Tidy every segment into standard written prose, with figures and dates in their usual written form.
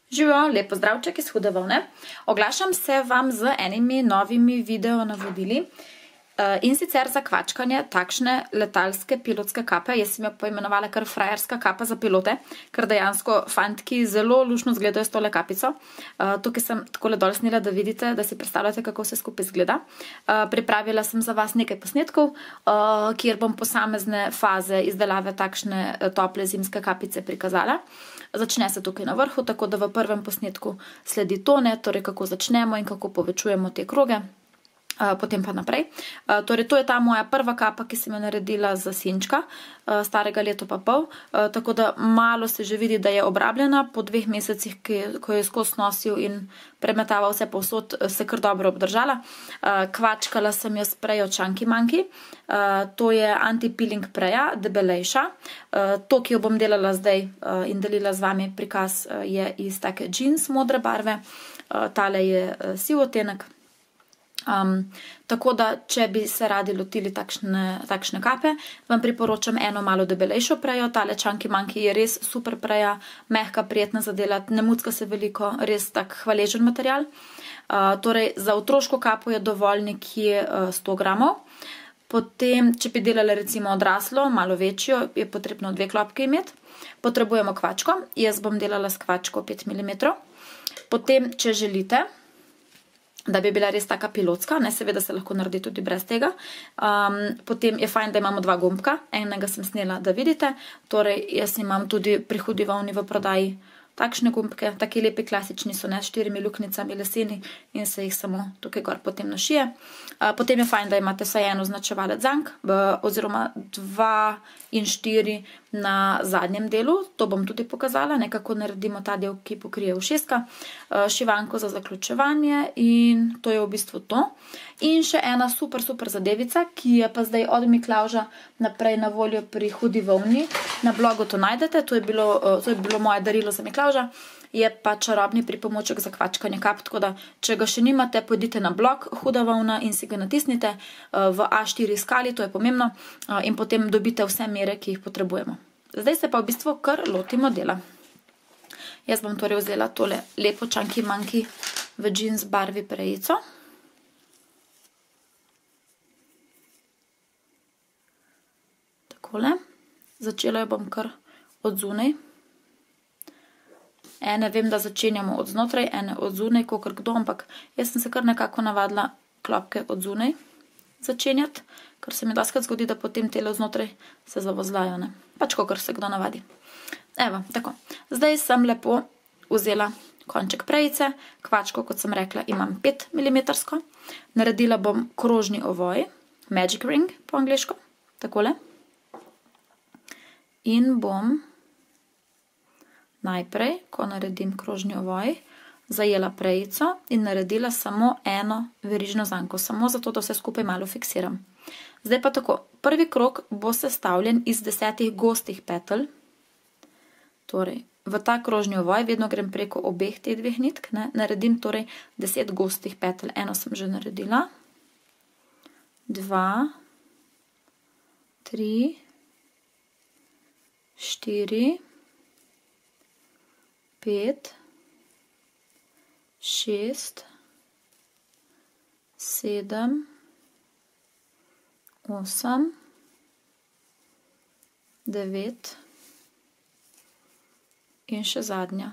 Živijo, lep pozdravček iz Hude volne. Oglašam se vam z enimi novimi video navodili in sicer za kvačkanje takšne letalske pilotske kape. Jaz sem jo poimenovala kar frajerska kapa za pilote, ker dejansko fantki zelo lušno zgledajo s tole kapico. Tukaj sem takole dol snila, da vidite, da si predstavljate, kako vse skupaj zgleda. Pripravila sem za vas nekaj posnetkov, kjer bom posamezne faze izdelave takšne tople zimske kapice prikazala. Začne se tukaj na vrhu, tako da v prvem posnetku sledi tone, torej kako začnemo in kako povečujemo te kroge. Potem pa naprej. Torej, to je ta moja prva kapa, ki sem jo naredila za sinčka, starega leto pa pol, tako da malo se že vidi, da je obrabljena. Po 2 mesecih, ko je skozi nosil in premetaval vse povsod, se kar dobro obdržala. Kvačkala sem jo s prejo Chunky Monkey. To je anti-peeling preja, debelejša. To, ki jo bom delala zdaj in delila z vami prikaz, je iz take jeans modre barve. Tale je siv odtenek. Tako da, če bi se radi lotili takšne kape, vam priporočam eno malo debelejšo prejo. Tale Chunky Monkey je res super preja, mehka, prijetna za delati, ne mucka se veliko, res tak hvaležen material. Torej, za otroško kapo je dovolj nekje 100 gramov. Potem, če bi delali recimo odraslo, malo večjo, je potrebno 2 klopke imeti. Potrebujemo kvačko, jaz bom delala s kvačko 5 mm. Potem, če želite, da bi bila res taka pilotska, seveda se lahko naredi tudi brez tega. Potem je fajn, da imamo 2 gumbka, enega sem snela, da vidite. Torej, jaz imam tudi pri Hudi volni v prodaji takšne gumbke, taki lepi klasični so, s 4 luknjicami leseni in se jih samo tukaj gor potem našije. Potem je fajn, da imate vsaj eno označevalec zank, oziroma 2 in 4 na zadnjem delu. To bom tudi pokazala, nekako naredimo ta del, ki pokrije ušeska, šivanko za zaključevanje in to je v bistvu to. In še ena super zadevica, ki je pa zdaj od Miklavža naprej na voljo pri Hudi volni. Na blogu to najdete, to je bilo moje darilo za Miklavža. Je pa čarobni pripomoček za kvačkanje kap, tako da, če ga še nimate, pojdite na blog Huda volna in si ga natisnite v A4 skali, to je pomembno, in potem dobite vse mere, ki jih potrebujemo. Zdaj se pa v bistvu kar lotimo dela. Jaz bom torej vzela tole lepo Chunky Monkey v jeans barvi prejico. Takole. Začela jo bom kar od zunaj. Ene vem, da začenjamo od znotraj, ene od zunaj, kakor kdo, ampak jaz sem se kar nekako navadila klopke od zunaj začenjati, ker se mi doskrat zgodi, da potem tele od znotraj se zavozlajo, ne. Pač kakor se kdo navadi. Evo, tako. Zdaj sem lepo vzela konček prejice, kvačko, kot sem rekla, imam 5 mm. Naredila bom krožni ovoj, magic ring po angleško, takole. In bom najprej, ko naredim krožni ovoj, zajela prejico in naredila samo eno verižno zanko, samo zato, da vse skupaj malo fiksiram. Zdaj pa tako, prvi krog bo sestavljen iz 10 gostih petelj. Torej, v ta krožni ovoj vedno grem preko obeh teh 2 nitk, naredim torej 10 gostih petelj. Eno sem že naredila. 2, 3, 4, 5, 6, 7, 8, 9 in še zadnja.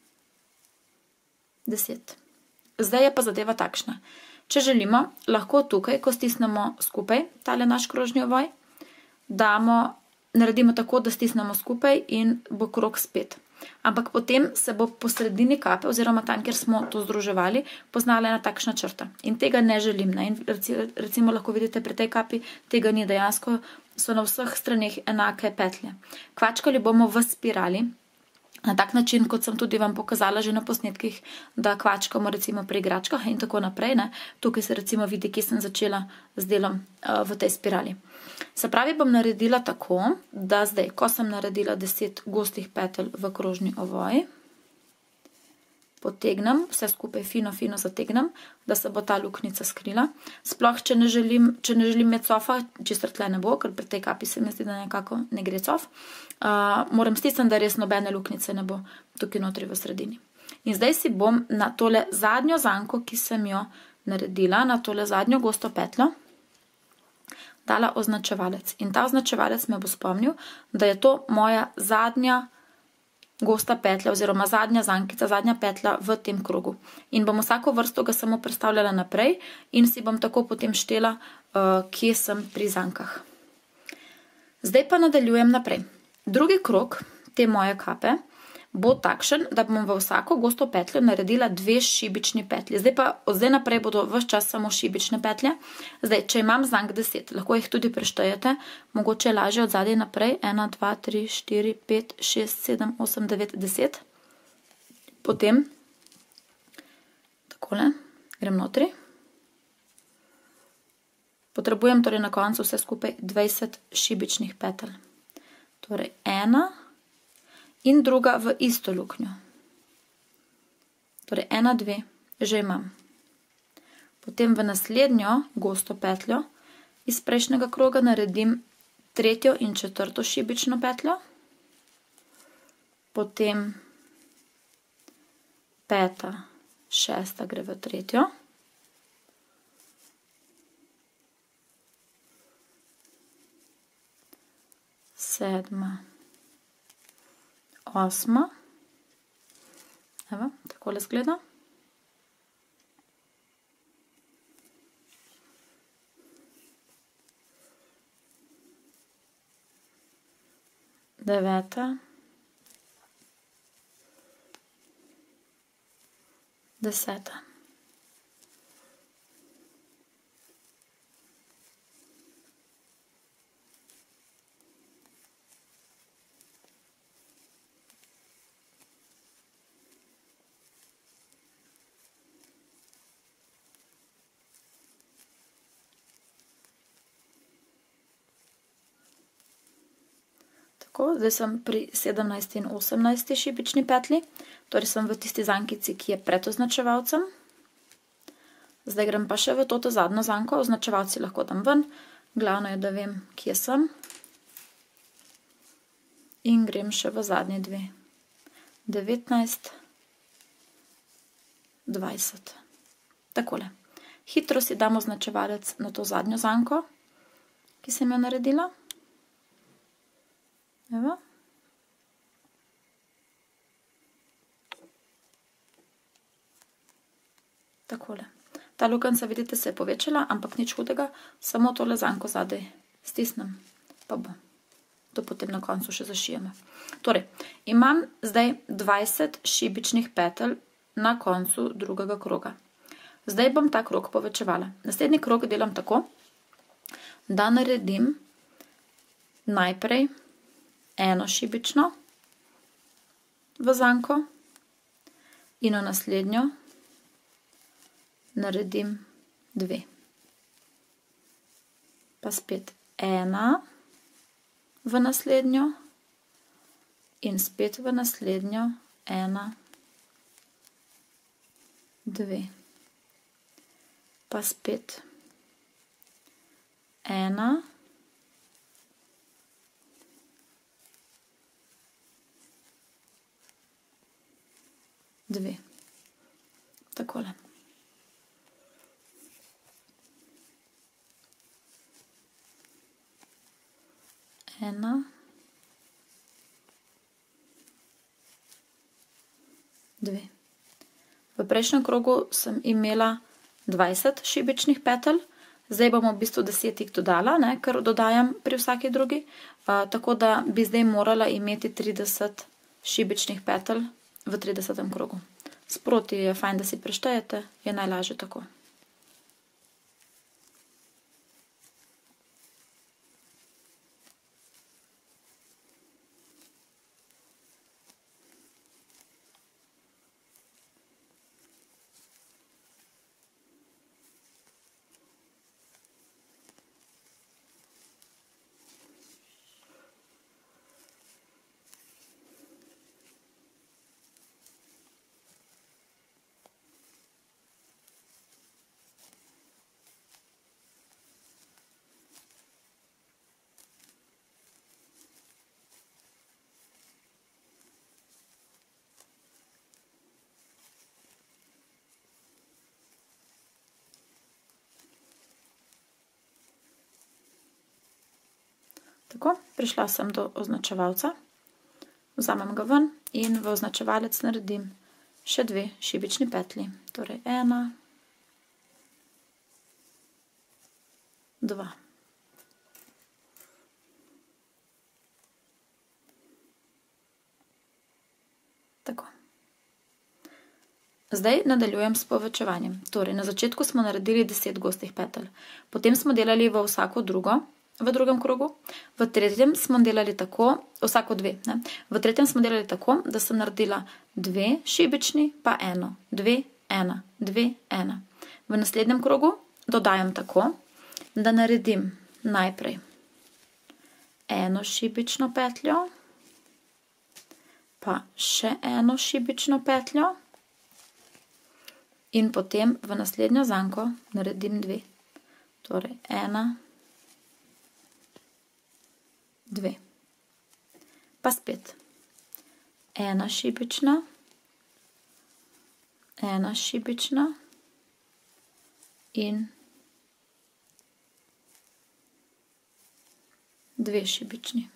10. Zdaj je pa zadeva takšna. Če želimo, lahko tukaj, ko stisnemo skupaj tale naš krožni ovoj, naredimo tako, da stisnemo skupaj in bo krog spet. Ampak potem se bo po sredini kape, oziroma tam, kjer smo to združevali, poznala ena takšna črta. In tega ne želim. In recimo lahko vidite pri tej kapi, tega ni dejansko, so na vseh straneh enake petlje. Kvačkali bomo v spirali, na tak način, kot sem tudi vam pokazala že na posnetkih, da kvačkamo recimo pri igračkah in tako naprej. Tukaj se recimo vidi, kje sem začela z delom v tej spirali. Se pravi, bom naredila tako, da zdaj, ko sem naredila 10 gostih petelj v krožni ovoj, potegnem, vse skupaj fino zategnem, da se bo ta luknjica skrila. Sploh, če ne želim imeti cofa, čisto tle ne bo, ker pri tej kapi se mi zdi, da nekako ne gre cof. Moram stisniti, da res nobene luknjice ne bo tukaj notri v sredini. In zdaj si bom na tole zadnjo zanko, ki sem jo naredila, na tole zadnjo gosto petljo, dala označevalec. In ta označevalec me bo spomnil, da je to moja zadnja gosta petlja oziroma zadnja zankica, zadnja petlja v tem krogu. In bom vsako vrsto ga samo predstavljala naprej in si bom tako potem štela, kje sem pri zankah. Zdaj pa nadaljujem naprej. Drugi krog te moje kape bo takšen, da bom v vsako gosto petljo naredila 2 šibični petlji. Od zdaj naprej bodo ves čas samo šibične petlje. Zdaj, če imam zank 10, lahko jih tudi preštejete, mogoče je lažje od zadaj naprej. 1, 2, 3, 4, 5, 6, 7, 8, 9, 10. Potem, takole, grem notri. Potrebujem torej na koncu vse skupaj 20 šibičnih petelj. Torej, 1 in druga v isto luknjo. Torej, 1, 2, že imam. Potem v naslednjo gosto petljo iz prejšnjega kroga naredim 3. in 4. šibično petljo. Potem 5., 6. gre v 3. 7., 8. Evo, takole zgleda. 9., 10. Zdaj sem pri 17. in 18. šibični petli, torej sem v tisti zankici, ki je pred označevalcem. Zdaj grem pa še v to zadnjo zanko, označevalci lahko dam ven, glavno je, da vem, kje sem. In grem še v zadnji dve. 19, 20. Takole. Hitro si dam označevalec na to zadnjo zanko, ki sem jo naredila. Evo. Takole. Ta lukenca, vidite, se je povečala, ampak nič hudega, samo tole zanko zadaj stisnem, pa bo. To potem na koncu še zašijemo. Torej, imam zdaj 20 šibičnih petelj na koncu drugega kroga. Zdaj bom ta krog povečevala. Naslednji krog delam tako, da naredim najprej eno šibično v zanko in v naslednjo naredim 2. Pa spet 1 v naslednjo in spet v naslednjo 1, 2. Pa spet 1, 2. Takole. Ena, 2. V prejšnjem krogu sem imela 20 šibičnih petelj, zdaj bom v bistvu 10 dodala, ker dodajam pri vsaki drugi, tako da bi zdaj morala imeti 30 šibičnih petelj v 30. krogu. Sproti je fajn, da si preštejete, je najlažje tako. Tako, prišla sem do označevalca, vzamem ga ven in v označevalec naredim še 2 šibični petli. Torej 1, 2. Tako. Zdaj nadaljujem s povečevanjem. Torej, na začetku smo naredili 10 gostih petelj. Potem smo delali v vsako drugo, v drugem krogu. V tretjem smo delali tako, vsako 2, ne? V tretjem smo delali tako, da sem naredila 2 šibični, pa 1, 2, 1, 2, 1. V naslednjem krogu dodajam tako, da naredim najprej 1 šibično petljo, pa še 1 šibično petljo in potem v naslednjo zanko naredim 2. Torej 1, 2. Pa spet 1 šibična, 1 šibična in 2 šibični.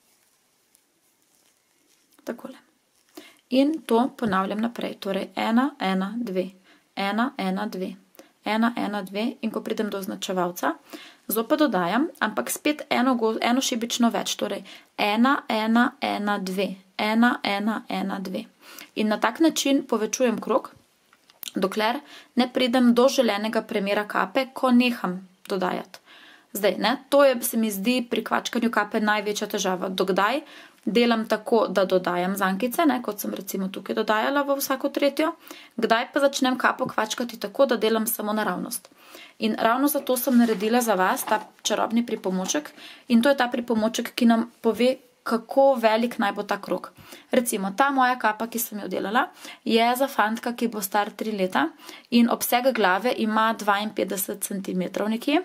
Takole. In to ponavljam naprej. Torej 1, 1, 2, 1, 1, 2, 1, 1, 2 in ko pridem do označevalca, zopet dodajam, ampak spet eno šibično več. Torej 1, 1, 1, 2, 1, 1, 1, 2. In na tak način povečujem krog, dokler ne pridem do želenega premera kape, ko neham dodajati. Zdaj, ne, to je, se mi zdi, pri kvačkanju kape največja težava. Dokdaj delam tako, da dodajam zankice, ne, kot sem recimo tukaj dodajala v vsako tretjo, kdaj pa začnem kapo kvačkati tako, da delam samo naravnost. In ravno zato sem naredila za vas ta čarobni pripomoček in to je ta pripomoček, ki nam pove, kako velik naj bo ta krog. Recimo, ta moja kapa, ki sem jo delala, je za fantka, ki bo star 3 leta in obseg glave ima 52 cm nekje.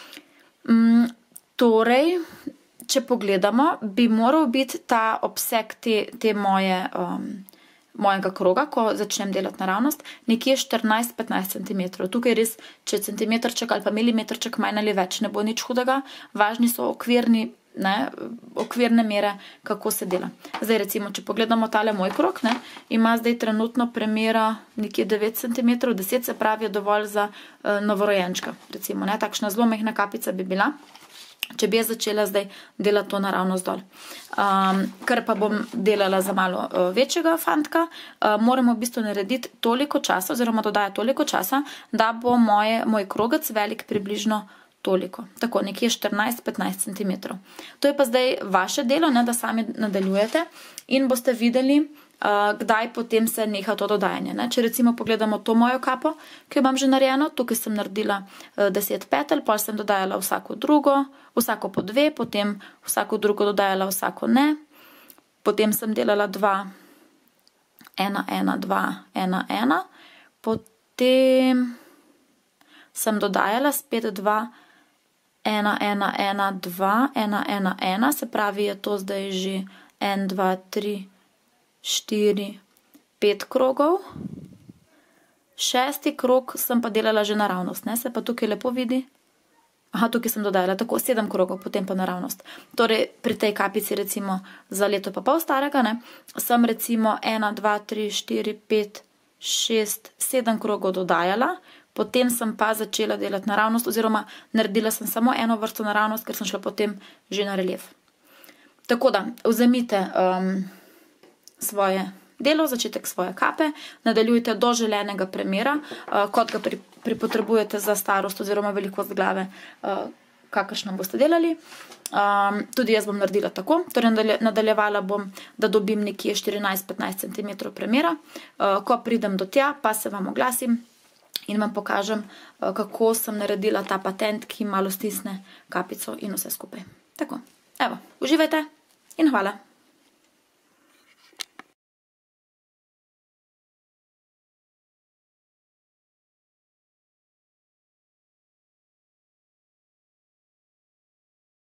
Torej, če pogledamo, bi moral biti ta obseg te mojega kroga, ko začnem delati naravnost, nekje 14-15 cm. Tukaj res, če centimetrček ali pa milimetrček manj ali več, ne bo nič hudega. Važni so okvirne mere, kako se dela. Zdaj recimo, če pogledamo tale moj krog, ne, ima zdaj trenutno premera nekje 9 cm, 10 se pravi je dovolj za novorojenčka. Recimo, ne, takšna zelo mehna kapica bi bila, če bi jaz začela zdaj delati to naravnost dol. Ker pa bom delala za malo večjega fantka, moramo v bistvu narediti toliko časa, oziroma dodajati toliko časa, da bo moj krogec velik približno toliko. Tako, nekje 14-15 cm. To je pa zdaj vaše delo, ne, da sami nadaljujete in boste videli, kdaj potem se neha to dodajanje. Ne. Če recimo pogledamo to mojo kapo, ki jo imam že narejeno, tukaj sem naredila 10 petelj, potem sem dodajala vsako drugo, vsako po 2, potem vsako drugo dodajala, vsako ne, potem sem delala 2, 1, 1, 2, 1, 1, potem sem dodajala spet 2, 1, 1, 1, 2, 1, 1, 1, se pravi, je to zdaj že 1, 2, 3, 4, 5 krogov. 6. krog sem pa delala že naravnost, ne, se pa tukaj lepo vidi. Aha, tukaj sem dodajala tako 7 krogov, potem pa naravnost. Torej, pri tej kapici recimo za leto pa pol starega, ne, sem recimo 1, 2, 3, 4, 5, 6, 7 krogov dodajala, potem sem pa začela delati naravnost, oziroma naredila sem samo eno vrsto naravnost, ker sem šla potem že na relief. Tako da, vzemite svoje delo, začetek svoje kape, nadaljujte do želenega premera, kot ga pripotrebujete za starost oziroma velikost glave, kakršno boste delali. Tudi jaz bom naredila tako, torej nadaljevala bom, da dobim nekje 14-15 cm premera. Ko pridem do tja, pa se vam oglasim in vam pokažem, kako sem naredila ta patent, ki malo stisne kapico in vse skupaj. Tako, evo, uživajte in hvala.